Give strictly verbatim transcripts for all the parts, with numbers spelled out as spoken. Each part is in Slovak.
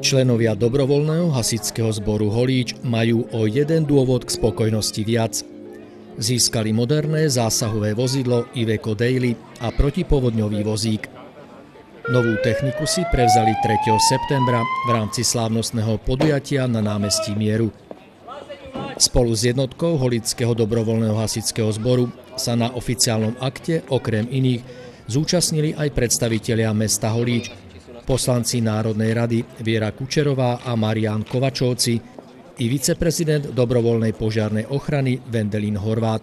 Členovia dobrovoľného hasičského zboru Holíč majú o jeden dôvod k spokojnosti viac. Získali moderné zásahové vozidlo Iveco Daily a protipovodňový vozík. Novú techniku si prevzali tretieho septembra v rámci slávnostného podujatia na námestí Mieru. Spolu s jednotkou Holičského dobrovoľného hasičského zboru sa na oficiálnom akte okrem iných zúčastnili aj predstavitelia mesta Holíč, poslanci Národnej rady Viera Kučerová a Marián Kovačovci i viceprezident dobrovoľnej požiarnej ochrany Vendelín Horvát.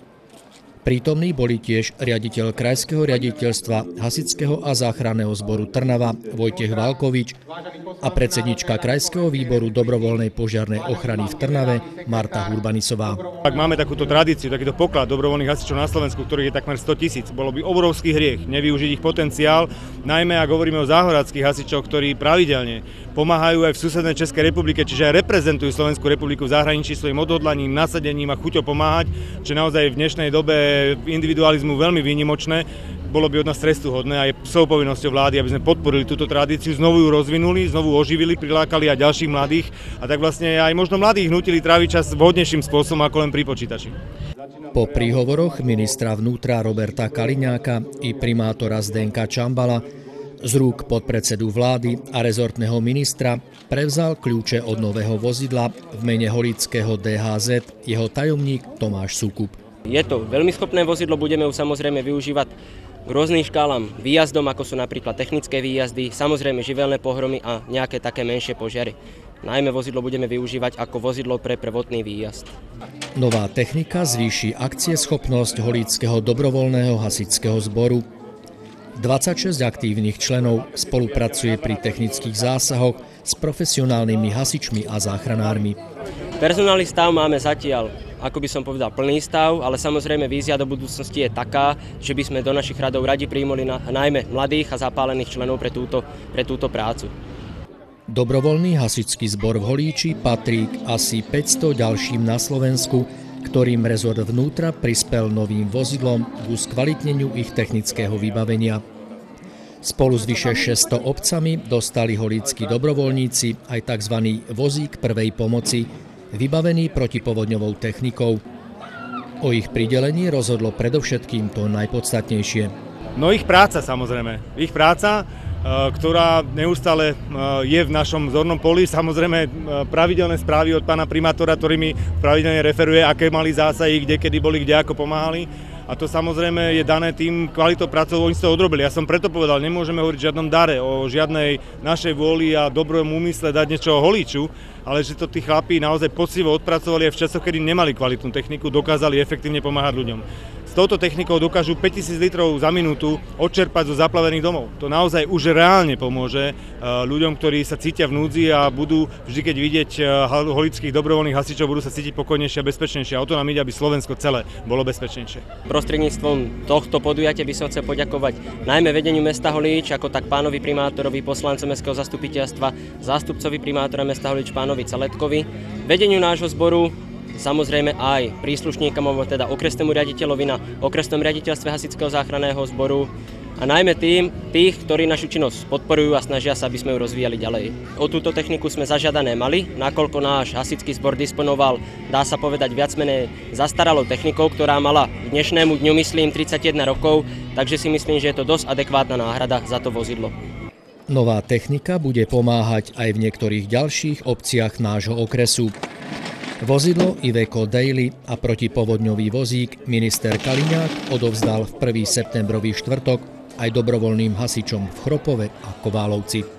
Prítomní boli tiež riaditeľ Krajského riaditeľstva hasičského a záchranného zboru Trnava Vojtech Valkovič a predsednička Krajského výboru dobrovoľnej požiarnej ochrany v Trnave Marta Hurbanisová. Ak máme takúto tradíciu, takýto poklad dobrovoľných hasičov na Slovensku, ktorých je takmer sto tisíc, bolo by obrovský hriech nevyužiť ich potenciál, najmä ak hovoríme o záhradských hasičoch, ktorí pravidelne pomáhajú aj v susednej Českej republike, čiže aj reprezentujú Slovenskú republiku v zahraničí svojim odhodlaním, nasadením a chuťou pomáhať, čo naozaj v dnešnej dobe individualizmu veľmi výnimočné. Bolo by od nás trestuhodné a je psou povinnosťou vlády, aby sme podporili túto tradíciu, znovu ju rozvinuli, znovu oživili, prilákali aj ďalších mladých a tak vlastne aj možno mladých nutili tráviť čas vhodnejším spôsobom ako len pri počítači. Po príhovoroch ministra vnútra Roberta Kaliňáka i primátora Zdenka Čambala z rúk podpredsedu vlády a rezortného ministra prevzal kľúče od nového vozidla v mene holičského dé há zet jeho tajomník Tomáš Sukup. Je to veľmi schopné vozidlo, budeme ju samozrejme využívať k rôznym škálam výjazdom, ako sú napríklad technické výjazdy, samozrejme živelné pohromy a nejaké také menšie požiary. Najmä vozidlo budeme využívať ako vozidlo pre prvotný výjazd. Nová technika zvýši akcieschopnosť Holičského dobrovoľného hasičského zboru. dvadsaťšesť aktívnych členov spolupracuje pri technických zásahoch s profesionálnymi hasičmi a záchranármi. Personálny stav máme zatiaľ, ako by som povedal, plný stav, ale samozrejme vízia do budúcnosti je taká, že by sme do našich radov radi prijímali na, najmä mladých a zapálených členov pre túto, pre túto prácu. Dobrovoľný hasičský zbor v Holíči patrí k asi päťsto ďalším na Slovensku, ktorým rezort vnútra prispel novým vozidlom k skvalitneniu ich technického vybavenia. Spolu s vyše šesťsto obcami dostali holíčski dobrovoľníci aj tzv. Vozík prvej pomoci, vybavený protipovodňovou technikou. O ich pridelení rozhodlo predovšetkým to najpodstatnejšie. No ich práca samozrejme, ich práca, ktorá neustále je v našom zornom poli. Samozrejme pravidelné správy od pána primátora, ktorý mi pravidelne referuje, aké mali zásahy, kde, kedy boli, kde, ako pomáhali. A to samozrejme je dané tým kvalitou prácov, oni to odrobili. Ja som preto povedal, nemôžeme hovoriť o žiadnom dare, o žiadnej našej vôli a dobrom úmysle dať niečo Holíču, ale že to tí chlapí naozaj poctivo odpracovali a v časoch, kedy nemali kvalitnú techniku, dokázali efektívne pomáhať ľuďom. S touto technikou dokážu päťtisíc litrov za minútu odčerpať zo zaplavených domov. To naozaj už reálne pomôže ľuďom, ktorí sa cítia v núdzi a budú vždy, keď vidieť holičských dobrovoľných hasičov, budú sa cítiť pokojnejšie a bezpečnejšie. A o to nám ide, aby Slovensko celé bolo bezpečnejšie. Prostredníctvom tohto podujatia by som chcel poďakovať najmä vedeniu mesta Holíč, ako tak pánovi primátorovi, poslancom mestského zastupiteľstva, zástupcovi primátora mesta Holíč pánovi Celetkovi, vedeniu nášho zboru, samozrejme aj príslušníkom, teda okresnému riaditeľovi na okresnom riaditeľstve hasičského záchranného zboru a najmä tým, tých, ktorí našu činnosť podporujú a snažia sa, aby sme ju rozvíjali ďalej. O túto techniku sme zažiadané mali, nakoľko náš hasičský zbor disponoval, dá sa povedať, viac menej zastaralou technikou, ktorá mala k dnešnému dňu, myslím, tridsaťjeden rokov, takže si myslím, že je to dosť adekvátna náhrada za to vozidlo. Nová technika bude pomáhať aj v niektorých ďalších obciach nášho okresu. Vozidlo Iveco Daily a protipovodňový vozík minister Kaliňák odovzdal v prvý septembrový štvrtok aj dobrovoľným hasičom v Chropove a Koválovci.